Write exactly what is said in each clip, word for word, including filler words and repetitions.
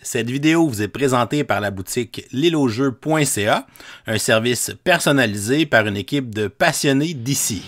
Cette vidéo vous est présentée par la boutique l'île aux jeux point c a, un service personnalisé par une équipe de passionnés d'ici.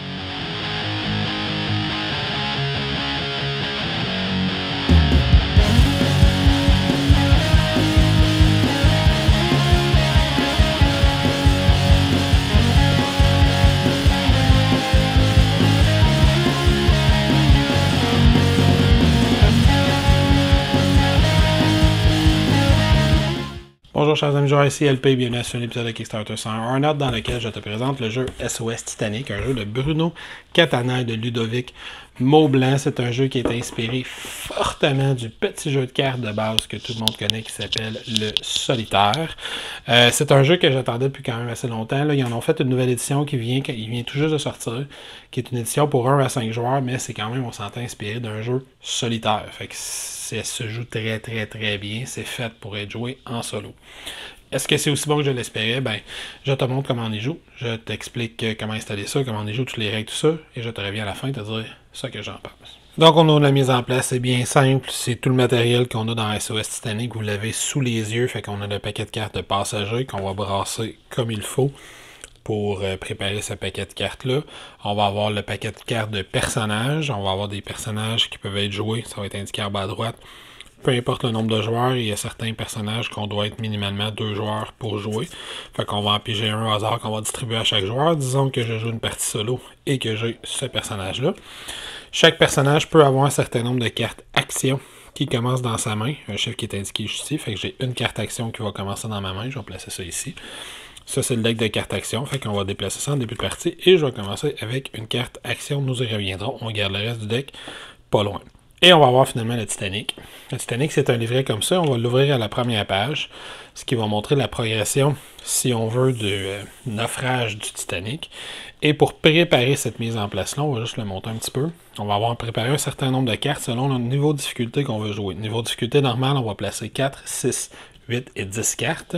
Bonjour chers amis joueurs, ici L P, bienvenue à ce nouvel épisode de Kickstarter cent un, un ordre dans lequel je te présente le jeu S O S Titanic, un jeu de Bruno Catana et de Ludovic Maublanc. C'est un jeu qui est inspiré fortement du petit jeu de cartes de base que tout le monde connaît qui s'appelle le Solitaire. Euh, c'est un jeu que j'attendais depuis quand même assez longtemps. Là, ils en ont fait une nouvelle édition qui vient, qui vient tout juste de sortir, qui est une édition pour un à cinq joueurs, mais c'est quand même, on s'entend, inspiré d'un jeu solitaire. Fait que ça se joue très très très bien, c'est fait pour être joué en solo. Est-ce que c'est aussi bon que je l'espérais? Ben, je te montre comment on y joue, je t'explique comment installer ça, comment on y joue, toutes les règles, tout ça, et je te reviens à la fin te dire ce que j'en pense. Donc on a la mise en place, c'est bien simple, c'est tout le matériel qu'on a dans S O S Titanic, vous l'avez sous les yeux, fait qu'on a le paquet de cartes de passagers qu'on va brasser comme il faut pour euh, préparer ce paquet de cartes-là. On va avoir le paquet de cartes de personnages. On va avoir des personnages qui peuvent être joués. Ça va être indiqué en bas à droite. Peu importe le nombre de joueurs, il y a certains personnages qu'on doit être minimalement deux joueurs pour jouer. Fait qu'on va en piger un au hasard qu'on va distribuer à chaque joueur. Disons que je joue une partie solo et que j'ai ce personnage-là. Chaque personnage peut avoir un certain nombre de cartes actions qui commencent dans sa main. Un chiffre qui est indiqué ici. Fait que j'ai une carte action qui va commencer dans ma main. Je vais placer ça ici. Ça, c'est le deck de cartes action, fait qu'on va déplacer ça en début de partie. Et je vais commencer avec une carte action, nous y reviendrons. On garde le reste du deck pas loin. Et on va avoir finalement le Titanic. Le Titanic, c'est un livret comme ça. On va l'ouvrir à la première page, ce qui va montrer la progression, si on veut, du euh, naufrage du Titanic. Et pour préparer cette mise en place-là, on va juste le monter un petit peu. On va avoir préparé un certain nombre de cartes selon le niveau de difficulté qu'on veut jouer. Niveau de difficulté normal, on va placer quatre, six, huit et dix cartes.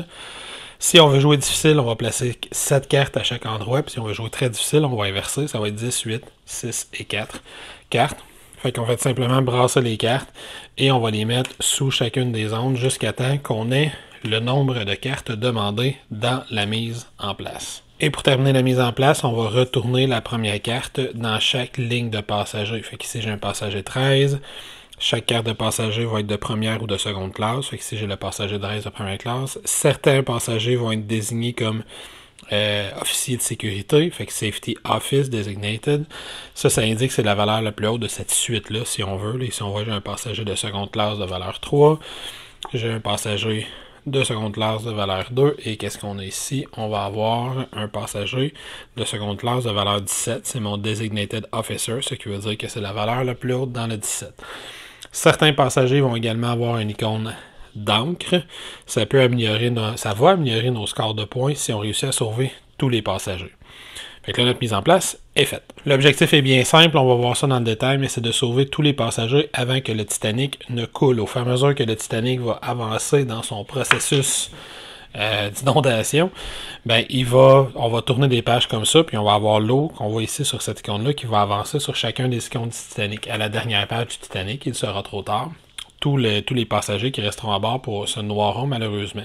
Si on veut jouer difficile, on va placer sept cartes à chaque endroit. Puis si on veut jouer très difficile, on va inverser. Ça va être dix, huit, six et quatre cartes. Fait qu'on va simplement brasser les cartes et on va les mettre sous chacune des ondes jusqu'à temps qu'on ait le nombre de cartes demandées dans la mise en place. Et pour terminer la mise en place, on va retourner la première carte dans chaque ligne de passager. Fait qu'ici, j'ai un passager treize. Chaque carte de passager va être de première ou de seconde classe. Fait que si j'ai le passager treize de première classe, certains passagers vont être désignés comme euh, officiers de sécurité. Fait que Safety Office Designated. Ça, ça indique que c'est la valeur la plus haute de cette suite-là, si on veut. Là, ici, on voit j'ai un passager de seconde classe de valeur trois. J'ai un passager de seconde classe de valeur deux. Et qu'est-ce qu'on a ici? On va avoir un passager de seconde classe de valeur dix-sept. C'est mon Designated Officer, ce qui veut dire que c'est la valeur la plus haute dans le dix-sept. Certains passagers vont également avoir une icône d'encre. Ça peut améliorer nos, ça va améliorer nos scores de points si on réussit à sauver tous les passagers. Fait que là, notre mise en place est faite. L'objectif est bien simple, on va voir ça dans le détail, mais c'est de sauver tous les passagers avant que le Titanic ne coule. Au fur et à mesure que le Titanic va avancer dans son processus euh, d'inondation, ben il va, on va tourner des pages comme ça, puis on va avoir l'eau qu'on voit ici sur cette icône-là qui va avancer sur chacun des icônes du Titanic. À la dernière page du Titanic, il sera trop tard. Tous les, tous les passagers qui resteront à bord pour se noieront malheureusement.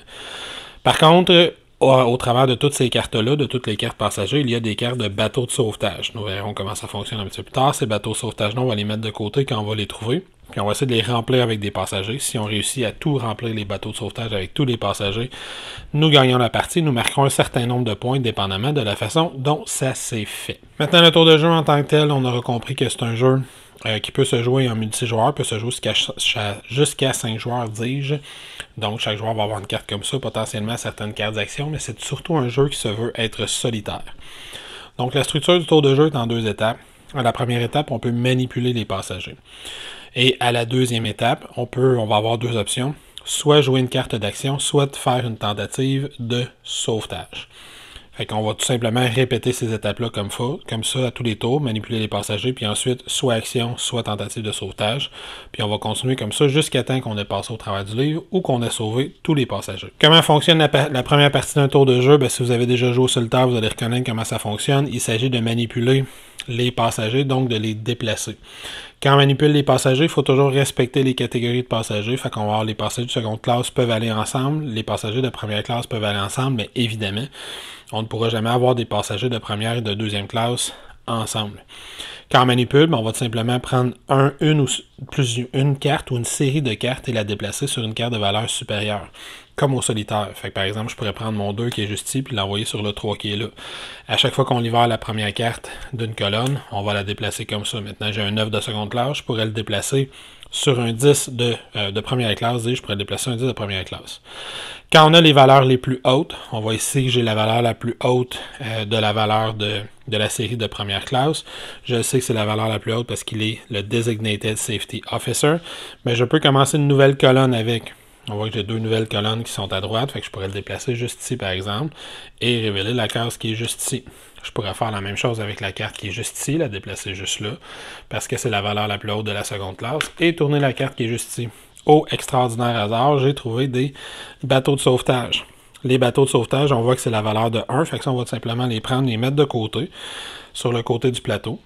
Par contre, au, au travers de toutes ces cartes-là, de toutes les cartes passagers, il y a des cartes de bateaux de sauvetage. Nous verrons comment ça fonctionne un petit peu plus tard. Ces bateaux de sauvetage-là, on va les mettre de côté quand on va les trouver. Puis on va essayer de les remplir avec des passagers. Si on réussit à tout remplir les bateaux de sauvetage avec tous les passagers, nous gagnons la partie. Nous marquerons un certain nombre de points dépendamment de la façon dont ça s'est fait. Maintenant, le tour de jeu en tant que tel, on aura compris que c'est un jeu euh, qui peut se jouer en multijoueur, peut se jouer jusqu'à jusqu'à cinq joueurs, dis-je. Donc, chaque joueur va avoir une carte comme ça, potentiellement certaines cartes d'action, mais c'est surtout un jeu qui se veut être solitaire. Donc, la structure du tour de jeu est en deux étapes. À la première étape, on peut manipuler les passagers. Et à la deuxième étape, on peut, on va avoir deux options. Soit jouer une carte d'action, soit faire une tentative de sauvetage. Fait qu'on va tout simplement répéter ces étapes-là comme, comme ça à tous les tours, manipuler les passagers, puis ensuite soit action, soit tentative de sauvetage. Puis on va continuer comme ça jusqu'à temps qu'on ait passé au travers du livre ou qu'on ait sauvé tous les passagers. Comment fonctionne la, la première partie d'un tour de jeu? Ben, si vous avez déjà joué au solitaire, vous allez reconnaître comment ça fonctionne. Il s'agit de manipuler les passagers, donc de les déplacer. Quand on manipule les passagers, il faut toujours respecter les catégories de passagers. Fait qu'on va avoir les passagers de seconde classe peuvent aller ensemble, les passagers de première classe peuvent aller ensemble, mais évidemment, on ne pourra jamais avoir des passagers de première et de deuxième classe ensemble. Quand on manipule, ben on va tout simplement prendre un, une ou plus une carte ou une série de cartes et la déplacer sur une carte de valeur supérieure, comme au solitaire. Fait que par exemple, je pourrais prendre mon deux qui est juste ici, puis l'envoyer sur le trois qui est là. À chaque fois qu'on libère la première carte d'une colonne, on va la déplacer comme ça. Maintenant, j'ai un neuf de seconde classe, je pourrais le déplacer sur un dix de, euh, de première classe, et je pourrais déplacer un dix de première classe. Quand on a les valeurs les plus hautes, on va ici que j'ai la valeur la plus haute euh, de la valeur de, de la série de première classe. Je sais que c'est la valeur la plus haute parce qu'il est le Designated Safety Officer, mais je peux commencer une nouvelle colonne avec. On voit que j'ai deux nouvelles colonnes qui sont à droite, fait que je pourrais le déplacer juste ici par exemple, et révéler la case qui est juste ici. Je pourrais faire la même chose avec la carte qui est juste ici, la déplacer juste là, parce que c'est la valeur la plus haute de la seconde classe, et tourner la carte qui est juste ici. Au extraordinaire hasard, j'ai trouvé des bateaux de sauvetage. Les bateaux de sauvetage, on voit que c'est la valeur de un, fait que ça, on va tout simplement les prendre, les mettre de côté, sur le côté du plateau.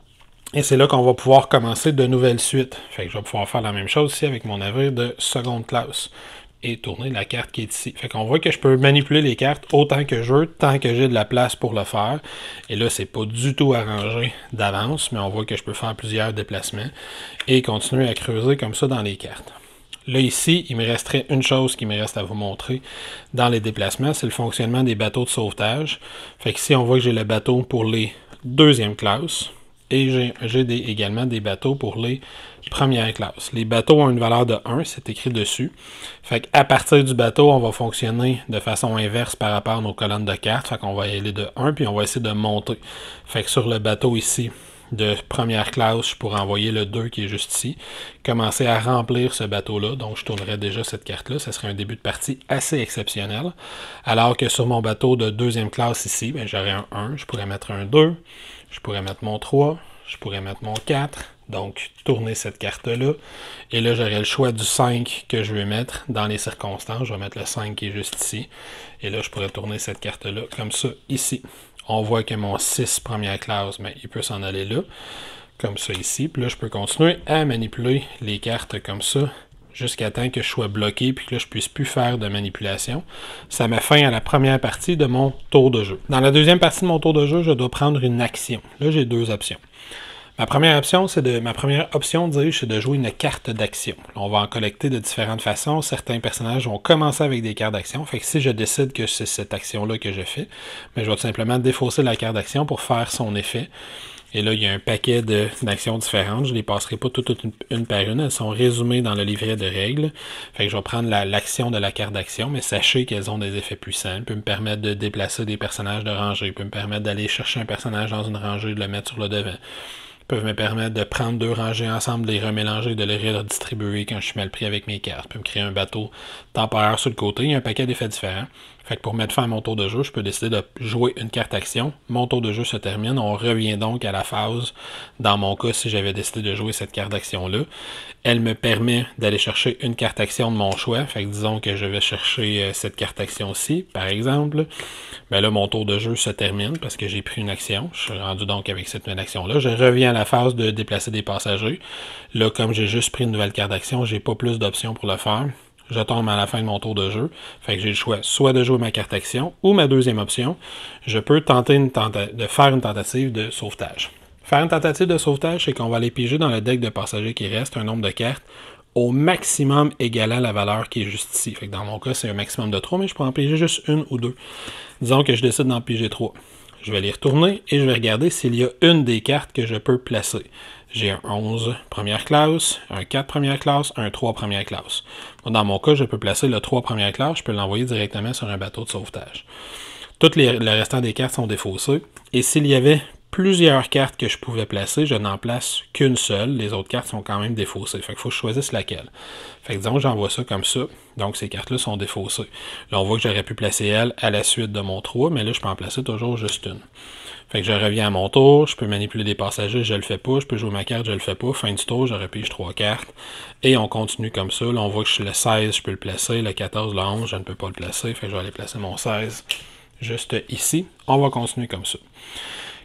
Et c'est là qu'on va pouvoir commencer de nouvelles suites. Fait que je vais pouvoir faire la même chose ici avec mon navire de seconde classe. Et tourner la carte qui est ici. Fait qu'on voit que je peux manipuler les cartes autant que je veux, tant que j'ai de la place pour le faire. Et là, c'est pas du tout arrangé d'avance, mais on voit que je peux faire plusieurs déplacements et continuer à creuser comme ça dans les cartes. Là, ici, il me resterait une chose qui me reste à vous montrer dans les déplacements, c'est le fonctionnement des bateaux de sauvetage. Fait qu'ici, on voit que j'ai le bateau pour les deuxième classes. Et j'ai également des bateaux pour les premières classes. Les bateaux ont une valeur de un, c'est écrit dessus. Fait qu'à partir du bateau, on va fonctionner de façon inverse par rapport à nos colonnes de cartes. Fait qu'on va y aller de un, puis on va essayer de monter. Fait que sur le bateau ici, de première classe, je pourrais envoyer le deux qui est juste ici, commencer à remplir ce bateau-là. Donc, je tournerais déjà cette carte-là. Ce serait un début de partie assez exceptionnel. Alors que sur mon bateau de deuxième classe ici, ben, j'aurais un un, je pourrais mettre un deux, je pourrais mettre mon trois, je pourrais mettre mon quatre, donc tourner cette carte-là. Et là, j'aurais le choix du cinq que je veux mettre dans les circonstances. Je vais mettre le cinq qui est juste ici. Et là, je pourrais tourner cette carte-là comme ça ici. On voit que mon six première classe, mais il peut s'en aller là, comme ça ici. Puis là, je peux continuer à manipuler les cartes comme ça jusqu'à temps que je sois bloqué puis que là, je ne puisse plus faire de manipulation. Ça met fin à la première partie de mon tour de jeu. Dans la deuxième partie de mon tour de jeu, je dois prendre une action. Là, j'ai deux options. Ma première option, c'est de ma première option, dis-je, c'est de jouer une carte d'action. On va en collecter de différentes façons. Certains personnages vont commencer avec des cartes d'action. Fait que si je décide que c'est cette action-là que je fais, mais je vais tout simplement défausser la carte d'action pour faire son effet. Et là, il y a un paquet d'actions différentes. Je ne les passerai pas toutes une, une par une. Elles sont résumées dans le livret de règles. Fait que je vais prendre l'action la, de la carte d'action, mais sachez qu'elles ont des effets puissants. Elles peuvent me permettre de déplacer des personnages de rangée. Elles peuvent me permettre d'aller chercher un personnage dans une rangée et de le mettre sur le devant. Peuvent me permettre de prendre deux rangées ensemble, de les remélanger, de les redistribuer quand je suis mal pris avec mes cartes. Je peux me créer un bateau temporaire sur le côté. Il y a un paquet d'effets différents. Fait que pour mettre fin à mon tour de jeu, je peux décider de jouer une carte action. Mon tour de jeu se termine. On revient donc à la phase, dans mon cas, si j'avais décidé de jouer cette carte action-là. Elle me permet d'aller chercher une carte action de mon choix. Fait que disons que je vais chercher cette carte action-ci, par exemple. Ben là, mon tour de jeu se termine parce que j'ai pris une action. Je suis rendu donc avec cette nouvelle action-là. Je reviens à la phase de déplacer des passagers. Là, comme j'ai juste pris une nouvelle carte d'action, j'ai pas plus d'options pour le faire. Je tombe à la fin de mon tour de jeu. Fait que j'ai le choix soit de jouer ma carte action ou ma deuxième option, je peux tenter une tenta de faire une tentative de sauvetage. Faire une tentative de sauvetage, c'est qu'on va aller piger dans le deck de passagers qui reste un nombre de cartes au maximum égalant la valeur qui est juste ici. Fait que dans mon cas, c'est un maximum de trois, mais je peux en piger juste une ou deux. Disons que je décide d'en piger trois. Je vais les retourner et je vais regarder s'il y a une des cartes que je peux placer. J'ai un onze première classe, un quatre première classe, un trois première classe. Dans mon cas, je peux placer le trois première classe, je peux l'envoyer directement sur un bateau de sauvetage. Toutes les, le restant des cartes sont défaussées. Et s'il y avait plusieurs cartes que je pouvais placer, je n'en place qu'une seule. Les autres cartes sont quand même défaussées. Fait qu'il faut que je choisisse laquelle. Fait que disons que j'envoie ça comme ça. Donc ces cartes-là sont défaussées. Là, on voit que j'aurais pu placer elle à la suite de mon trois, mais là, je peux en placer toujours juste une. Fait que je reviens à mon tour, je peux manipuler des passagers, je le fais pas, je peux jouer ma carte, je le fais pas. Fin du tour, je repige trois cartes. Et on continue comme ça. Là, on voit que je suis le seize, je peux le placer. Le quatorze, le onze, je ne peux pas le placer. Fait que je vais aller placer mon seize juste ici. On va continuer comme ça.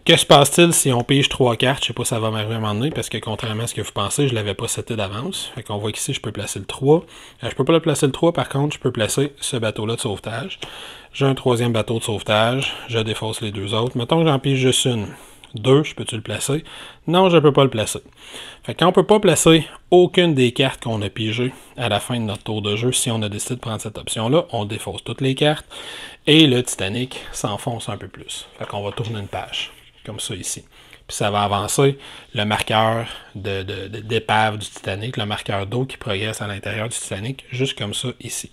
Que se passe-t-il si on pige trois cartes? Je sais pas si ça va m'arriver à un moment donné, parce que contrairement à ce que vous pensez, je l'avais pas seté d'avance. Fait qu'on voit qu'ici, je peux placer le trois. Euh, je peux pas le placer le trois, par contre, je peux placer ce bateau-là de sauvetage. J'ai un troisième bateau de sauvetage. Je défausse les deux autres. Mettons que j'en pige juste une. Deux, je peux-tu le placer? Non, je ne peux pas le placer. Fait que quand on ne peut pas placer aucune des cartes qu'on a pigées à la fin de notre tour de jeu, si on a décidé de prendre cette option-là, on défausse toutes les cartes et le Titanic s'enfonce un peu plus. Fait qu'on va tourner une page, comme ça ici. Puis ça va avancer le marqueur de, de, de, d'épave du Titanic, le marqueur d'eau qui progresse à l'intérieur du Titanic, juste comme ça ici.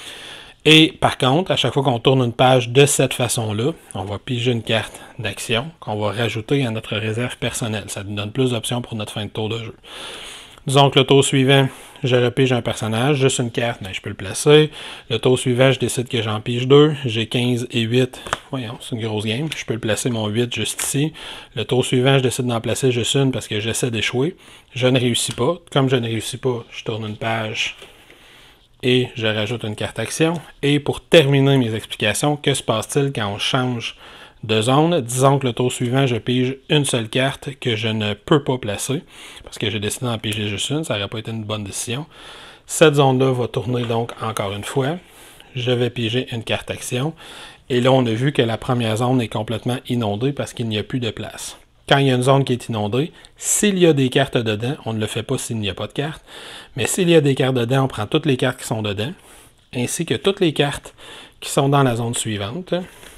Et par contre, à chaque fois qu'on tourne une page de cette façon-là, on va piger une carte d'action qu'on va rajouter à notre réserve personnelle. Ça nous donne plus d'options pour notre fin de tour de jeu. Disons que le tour suivant, je repige un personnage, juste une carte, mais je peux le placer. Le tour suivant, je décide que j'en pige deux. J'ai quinze et huit. Voyons, c'est une grosse game. Je peux le placer mon huit juste ici. Le tour suivant, je décide d'en placer juste une parce que j'essaie d'échouer. Je ne réussis pas. Comme je ne réussis pas, je tourne une page et je rajoute une carte action. Et pour terminer mes explications, que se passe-t-il quand on change de zone? Disons que le tour suivant, je pige une seule carte que je ne peux pas placer, parce que j'ai décidé d'en piger juste une, ça n'aurait pas été une bonne décision. Cette zone-là va tourner donc encore une fois. Je vais piger une carte action. Et là, on a vu que la première zone est complètement inondée parce qu'il n'y a plus de place. Quand il y a une zone qui est inondée, s'il y a des cartes dedans, on ne le fait pas s'il n'y a pas de cartes, mais s'il y a des cartes dedans, on prend toutes les cartes qui sont dedans, ainsi que toutes les cartes qui sont dans la zone suivante.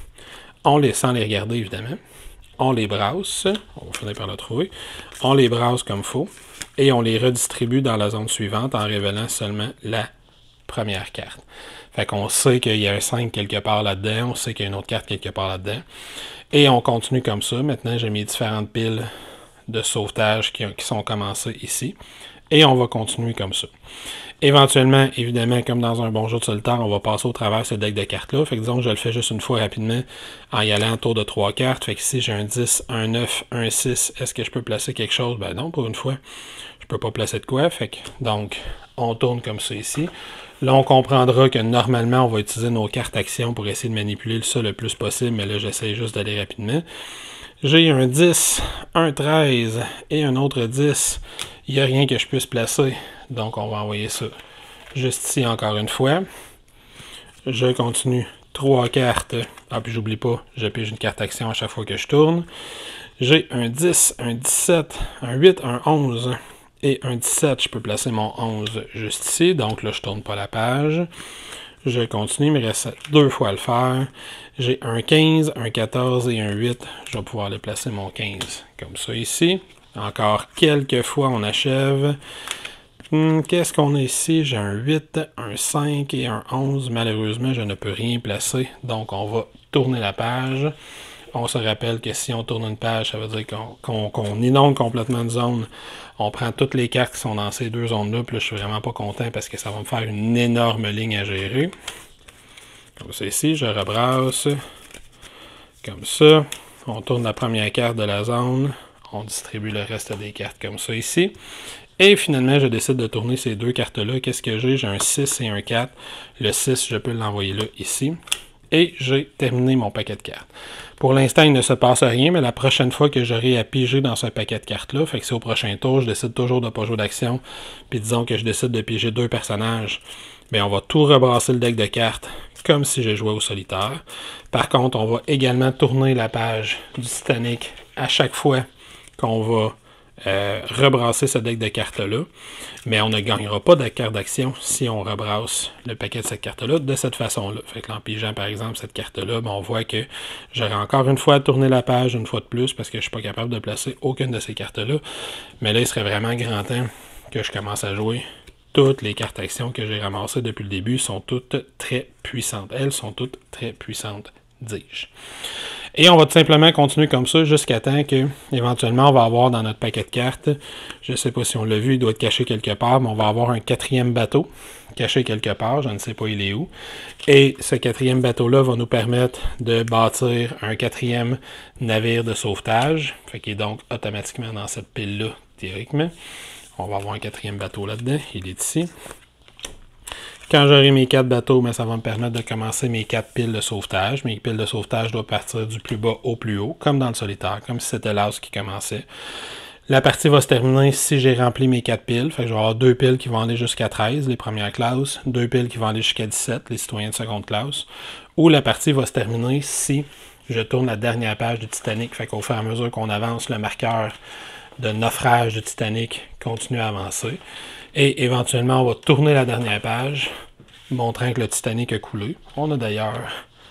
On les, sans les regarder évidemment, on les brasse, on va finir par le trouver, on les brasse comme il faut, et on les redistribue dans la zone suivante en révélant seulement la première carte. Fait qu'on sait qu'il y a un cinq quelque part là-dedans, on sait qu'il y a une autre carte quelque part là-dedans. Et on continue comme ça. Maintenant, j'ai mes différentes piles de sauvetage qui, qui sont commencées ici. Et on va continuer comme ça. Éventuellement, évidemment, comme dans un bon jeu de solitaire, on va passer au travers de ce deck de cartes-là. Fait que disons que je le fais juste une fois rapidement en y allant autour de trois cartes. Fait que ici, j'ai un dix, un neuf, un six. Est-ce que je peux placer quelque chose? Ben non, pour une fois. Je peux pas placer de quoi. Fait que, donc, on tourne comme ça ici. Là, on comprendra que normalement, on va utiliser nos cartes actions pour essayer de manipuler ça le plus possible, mais là, j'essaie juste d'aller rapidement. J'ai un dix, un treize et un autre dix. Il n'y a rien que je puisse placer, donc on va envoyer ça juste ici encore une fois. Je continue. Trois cartes. Ah, puis j'oublie pas, je pige une carte action à chaque fois que je tourne. J'ai un dix, un dix-sept, un huit, un onze. Et un dix-sept, je peux placer mon onze juste ici. Donc là, je ne tourne pas la page. Je continue, il me reste deux fois à le faire. J'ai un quinze, un quatorze et un huit. Je vais pouvoir aller placer mon quinze comme ça ici. Encore quelques fois, on achève. Hum, Qu'est-ce qu'on a ici? J'ai un huit, un cinq et un onze. Malheureusement, je ne peux rien placer. Donc, on va tourner la page. On se rappelle que si on tourne une page, ça veut dire qu'on qu'on, qu'on inonde complètement de zone. On prend toutes les cartes qui sont dans ces deux zones-là. Puis là, je suis vraiment pas content parce que ça va me faire une énorme ligne à gérer. Comme ça ici, je rebrasse. Comme ça. On tourne la première carte de la zone. On distribue le reste des cartes comme ça ici. Et finalement, je décide de tourner ces deux cartes-là. Qu'est-ce que j'ai? J'ai un six et un quatre. Le six, je peux l'envoyer là, ici. Et j'ai terminé mon paquet de cartes. Pour l'instant, il ne se passe rien, mais la prochaine fois que j'aurai à piger dans ce paquet de cartes-là, fait que c'est au prochain tour, je décide toujours de ne pas jouer d'action, puis disons que je décide de piger deux personnages, bien on va tout rebrasser le deck de cartes, comme si je jouais au solitaire. Par contre, on va également tourner la page du Titanic à chaque fois qu'on va Euh, rebrasser ce deck de cartes-là, mais on ne gagnera pas de carte d'action si on rebrasse le paquet de cette carte-là de cette façon-là. Fait que en pigeant par exemple cette carte-là, ben on voit que j'aurai encore une fois à tourner la page une fois de plus parce que je ne suis pas capable de placer aucune de ces cartes-là. Mais là, il serait vraiment grand temps que je commence à jouer. Toutes les cartes actions que j'ai ramassées depuis le début sont toutes très puissantes. Elles sont toutes très puissantes, dis-je. Et on va tout simplement continuer comme ça jusqu'à temps que, éventuellement, on va avoir dans notre paquet de cartes, je ne sais pas si on l'a vu, il doit être caché quelque part, mais on va avoir un quatrième bateau caché quelque part, je ne sais pas il est où. Et ce quatrième bateau-là va nous permettre de bâtir un quatrième navire de sauvetage, fait qu'il est donc automatiquement dans cette pile-là, théoriquement. On va avoir un quatrième bateau là-dedans, il est ici. Quand j'aurai mes quatre bateaux, ben, ça va me permettre de commencer mes quatre piles de sauvetage. Mes piles de sauvetage doivent partir du plus bas au plus haut, comme dans le solitaire, comme si c'était l'as qui commençait. La partie va se terminer si j'ai rempli mes quatre piles. Fait que je vais avoir deux piles qui vont aller jusqu'à treize, les premières classes, deux piles qui vont aller jusqu'à dix-sept, les citoyens de seconde classe. Ou la partie va se terminer si je tourne la dernière page du Titanic. Fait qu'au fur et à mesure qu'on avance, le marqueur de naufrage du Titanic continue à avancer. Et éventuellement, on va tourner la dernière page, montrant que le Titanic a coulé. On a d'ailleurs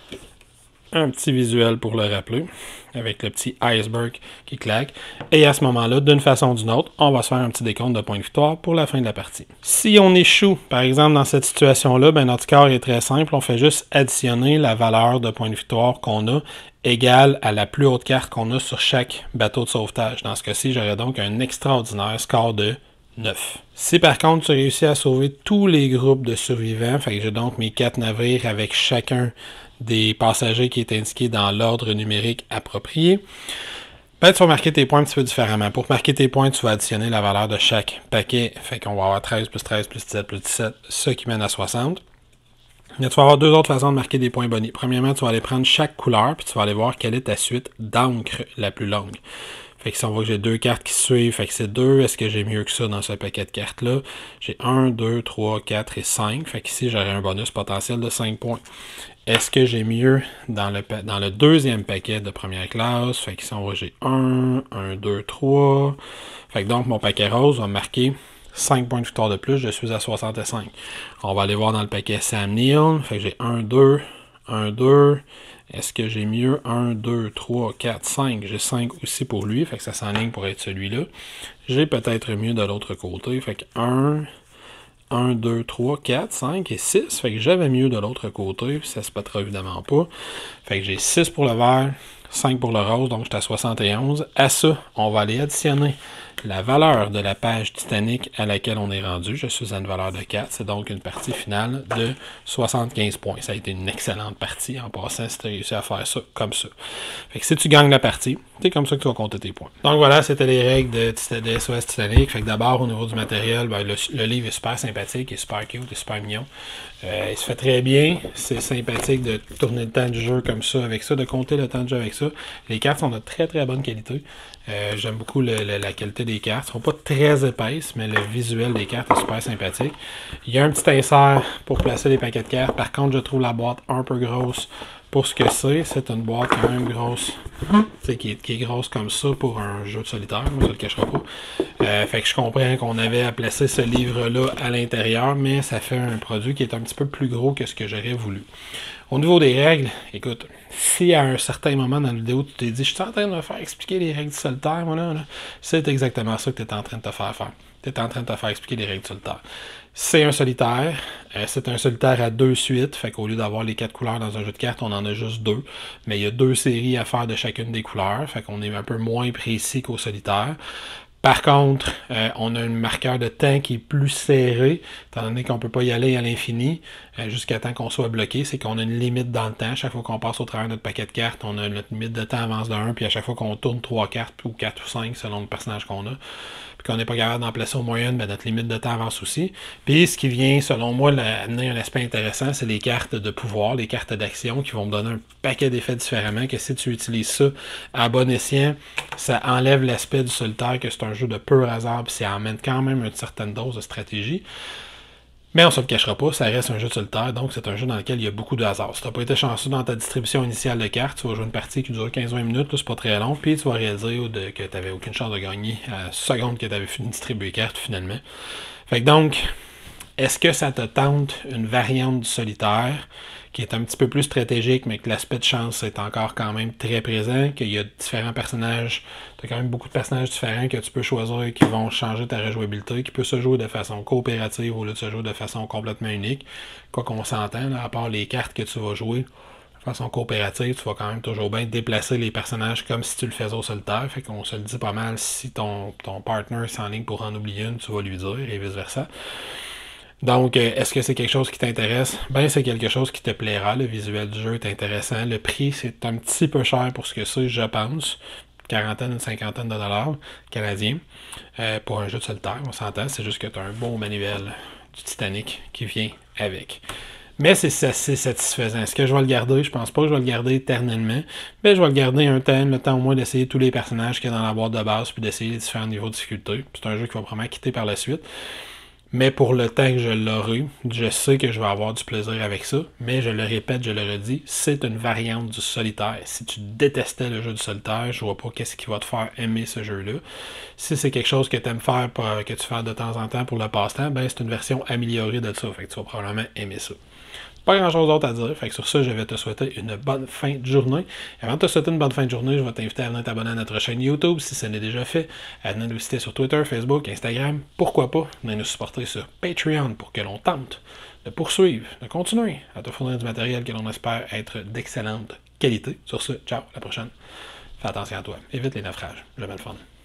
un petit visuel pour le rappeler, avec le petit iceberg qui claque. Et à ce moment-là, d'une façon ou d'une autre, on va se faire un petit décompte de points de victoire pour la fin de la partie. Si on échoue, par exemple, dans cette situation-là, ben notre score est très simple. On fait juste additionner la valeur de points de victoire qu'on a égale à la plus haute carte qu'on a sur chaque bateau de sauvetage. Dans ce cas-ci, j'aurais donc un extraordinaire score de neuf. Si par contre tu réussis à sauver tous les groupes de survivants, fait que j'ai donc mes quatre navires avec chacun des passagers qui est indiqué dans l'ordre numérique approprié, ben, tu vas marquer tes points un petit peu différemment. Pour marquer tes points, tu vas additionner la valeur de chaque paquet. Fait qu'on va avoir treize plus treize plus dix-sept plus dix-sept, ce qui mène à soixante. Mais tu vas avoir deux autres façons de marquer des points bonus. Premièrement, tu vas aller prendre chaque couleur, puis tu vas aller voir quelle est ta suite d'encre la plus longue. Fait que si on voit que j'ai deux cartes qui suivent, fait que c'est deux, est-ce que j'ai mieux que ça dans ce paquet de cartes-là? J'ai un, deux, trois, quatre et cinq. Fait qu'ici, j'aurai un bonus potentiel de cinq points. Est-ce que j'ai mieux dans le, dans le deuxième paquet de première classe? Fait qu'ici, on voit que j'ai un, un, deux, trois. Fait que donc, mon paquet rose va marquer cinq points de victoire de plus, je suis à soixante-cinq. On va aller voir dans le paquet Sam Neill. Fait que j'ai un, deux, un, deux. Est-ce que j'ai mieux? un, deux, trois, quatre, cinq. J'ai cinq aussi pour lui, fait que ça s'enligne pour être celui-là. J'ai peut-être mieux de l'autre côté. Fait que un, un, deux, trois, quatre, cinq et six. Fait que j'avais mieux de l'autre côté, puis ça se battra évidemment pas. Fait que j'ai six pour le vert, cinq pour le rose, donc j'étais à soixante et onze. À ça, on va aller additionner la valeur de la page Titanic à laquelle on est rendu. Je suis à une valeur de quatre. C'est donc une partie finale de soixante-quinze points. Ça a été une excellente partie en passant si tu as réussi à faire ça comme ça. Fait que si tu gagnes la partie, c'est comme ça que tu vas compter tes points. Donc voilà, c'était les règles de, de S O S Titanic. Fait que d'abord, au niveau du matériel, ben, le, le livre est super sympathique, il est super cute, il est super mignon. Euh, il se fait très bien. C'est sympathique de tourner le temps du jeu comme ça avec ça, de compter le temps de jeu avec ça. Les cartes sont de très très bonne qualité. Euh, J'aime beaucoup le, le, la qualité des cartes. Elles ne sont pas très épaisses, mais le visuel des cartes est super sympathique. Il y a un petit insert pour placer les paquets de cartes. Par contre, je trouve la boîte un peu grosse pour ce que c'est. C'est une boîte quand même grosse, qui est, qui est grosse comme ça pour un jeu de solitaire. Moi, je ne le cacherai pas. Euh, fait que je comprends qu'on avait à placer ce livre-là à l'intérieur, mais ça fait un produit qui est un petit peu plus gros que ce que j'aurais voulu. Au niveau des règles, écoute, si à un certain moment dans la vidéo, tu t'es dit « Je suis en train de me faire expliquer les règles du solitaire, moi là, là. » C'est exactement ça que tu es en train de te faire faire. Tu es en train de te faire expliquer les règles du solitaire. C'est un solitaire. Euh, c'est un solitaire à deux suites. Fait qu'au lieu d'avoir les quatre couleurs dans un jeu de cartes, on en a juste deux. Mais il y a deux séries à faire de chacune des couleurs. Fait qu'on est un peu moins précis qu'au solitaire. Par contre, euh, on a un marqueur de temps qui est plus serré, étant donné qu'on ne peut pas y aller à l'infini euh, jusqu'à temps qu'on soit bloqué. C'est qu'on a une limite dans le temps. Chaque fois qu'on passe au travers de notre paquet de cartes, on a notre limite de temps avance de un, puis à chaque fois qu'on tourne trois cartes, ou quatre ou cinq selon le personnage qu'on a, puis qu'on n'est pas capable d'en placer au moins une, ben notre limite de temps avance aussi. Puis ce qui vient, selon moi, amener un aspect intéressant, c'est les cartes de pouvoir, les cartes d'action qui vont me donner un paquet d'effets différemment, que si tu utilises ça à bon escient, ça enlève l'aspect du solitaire, que c'est un jeu de pur hasard, puis ça amène quand même une certaine dose de stratégie. Mais on ne se le cachera pas, ça reste un jeu de solitaire, donc c'est un jeu dans lequel il y a beaucoup de hasard. Si tu n'as pas été chanceux dans ta distribution initiale de cartes, tu vas jouer une partie qui dure quinze à vingt minutes, c'est pas très long, puis tu vas réaliser de, que tu n'avais aucune chance de gagner à la seconde que tu avais fini de distribuer les cartes finalement. Fait que donc, est-ce que ça te tente une variante du solitaire qui est un petit peu plus stratégique, mais que l'aspect de chance est encore quand même très présent, qu'il y a différents personnages, tu as quand même beaucoup de personnages différents que tu peux choisir qui vont changer ta rejouabilité, qui peut se jouer de façon coopérative au lieu de se jouer de façon complètement unique. Quoi qu'on s'entend, à part les cartes que tu vas jouer de façon coopérative, tu vas quand même toujours bien déplacer les personnages comme si tu le faisais au solitaire. Fait qu'on se le dit pas mal, si ton, ton partner s'enligne pour en oublier une, tu vas lui dire, et vice-versa. Donc, est-ce que c'est quelque chose qui t'intéresse? Ben, c'est quelque chose qui te plaira. Le visuel du jeu est intéressant. Le prix, c'est un petit peu cher pour ce que c'est, je pense. Quarantaine, une cinquantaine de dollars canadiens euh, pour un jeu de solitaire. On s'entend, c'est juste que tu as un beau manuel du Titanic qui vient avec. Mais c'est assez satisfaisant. Est-ce que je vais le garder? Je pense pas que je vais le garder éternellement. Mais je vais le garder un temps, le temps au moins d'essayer tous les personnages qu'il y a dans la boîte de base, puis d'essayer les différents niveaux de difficulté. C'est un jeu qui va probablement quitter par la suite. Mais pour le temps que je l'aurai, je sais que je vais avoir du plaisir avec ça. Mais je le répète, je le redis, c'est une variante du solitaire. Si tu détestais le jeu du solitaire, je vois pas qu'est-ce qui va te faire aimer ce jeu-là. Si c'est quelque chose que tu aimes faire, pour, que tu fais de temps en temps pour le passe-temps, ben c'est une version améliorée de ça. Fait que tu vas probablement aimer ça. Pas grand chose d'autre à dire. Fait que sur ça, je vais te souhaiter une bonne fin de journée. Avant de te souhaiter une bonne fin de journée, je vais t'inviter à venir t'abonner à notre chaîne YouTube si ce n'est déjà fait. À venir nous visiter sur Twitter, Facebook, Instagram. Pourquoi pas venir nous supporter sur Patreon pour que l'on tente de poursuivre, de continuer à te fournir du matériel que l'on espère être d'excellente qualité. Sur ce, ciao, à la prochaine. Fais attention à toi. Évite les naufrages. Jamais le fun.